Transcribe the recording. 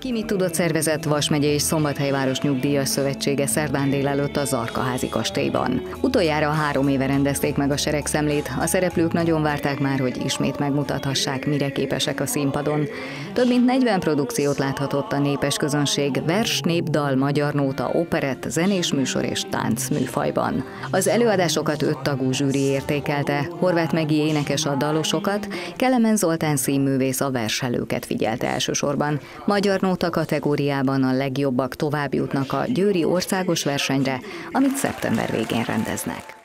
Ki mit tudott szervezett Vas megye és Szombathely város nyugdíjas szövetsége szerdán délelőtt a Zarkaházi kastélyban. Utoljára 3 éve rendezték meg a seregszemlét, a szereplők nagyon várták már, hogy ismét megmutathassák, mire képesek a színpadon. Több mint 40 produkciót láthatott a népes közönség vers, népdal, magyar nóta, operett, zenés műsor és tánc műfajban. Az előadásokat 5 tagú zsűri értékelte, Horváth Megi énekes a dalosokat, Kelemen Zoltán színművész a verselőket figyelte elsősorban. Magyar nóta kategóriában a legjobbak tovább jutnak a győri országos versenyre, amit szeptember végén rendeznek.